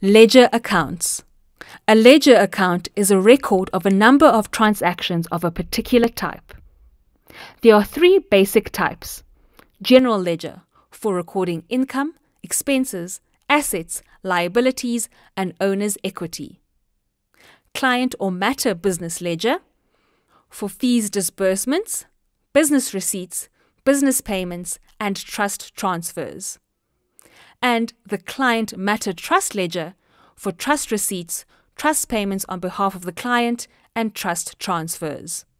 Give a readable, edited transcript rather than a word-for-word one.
Ledger accounts. A ledger account is a record of a number of transactions of a particular type. There are three basic types. General ledger, for recording income, expenses, assets, liabilities, and owner's equity. Client or matter business ledger, for fees disbursements, business receipts, business payments, and trust transfers. And the client matter trust ledger, for trust receipts, trust payments on behalf of the client, and trust transfers.